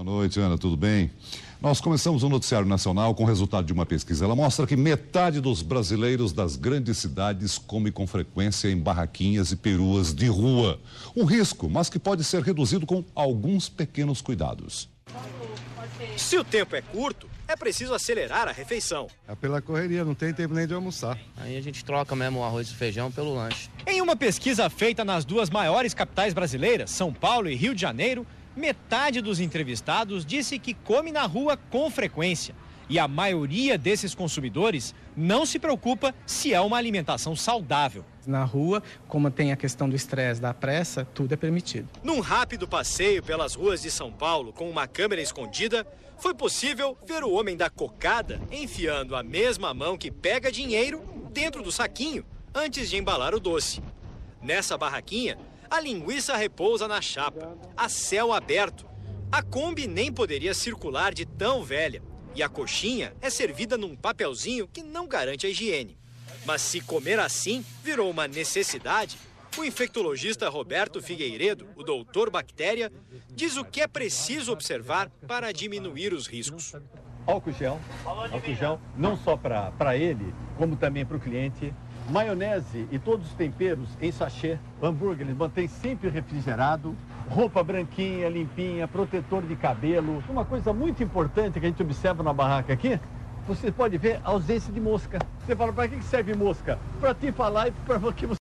Boa noite, Ana, tudo bem? Nós começamos o Noticiário Nacional com o resultado de uma pesquisa. Ela mostra que metade dos brasileiros das grandes cidades come com frequência em barraquinhas e peruas de rua. Um risco, mas que pode ser reduzido com alguns pequenos cuidados. Se o tempo é curto, é preciso acelerar a refeição. É pela correria, não tem tempo nem de almoçar. Aí a gente troca mesmo o arroz e feijão pelo lanche. Em uma pesquisa feita nas duas maiores capitais brasileiras, São Paulo e Rio de Janeiro, metade dos entrevistados disse que come na rua com frequência. E a maioria desses consumidores não se preocupa se é uma alimentação saudável. Na rua, como tem a questão do estresse, da pressa, tudo é permitido. Num rápido passeio pelas ruas de São Paulo com uma câmera escondida, foi possível ver o homem da cocada enfiando a mesma mão que pega dinheiro dentro do saquinho antes de embalar o doce. Nessa barraquinha, a linguiça repousa na chapa, a céu aberto. A Kombi nem poderia circular de tão velha. E a coxinha é servida num papelzinho que não garante a higiene. Mas se comer assim virou uma necessidade, o infectologista Roberto Figueiredo, o doutor Bactéria, diz o que é preciso observar para diminuir os riscos. Álcool gel, não só para ele, como também para o cliente. Maionese e todos os temperos em sachê. Hambúrguer, eles mantêm sempre refrigerado. Roupa branquinha, limpinha, protetor de cabelo. Uma coisa muito importante que a gente observa na barraca aqui, você pode ver a ausência de mosca. Você fala, para que serve mosca? Para te falar e para que você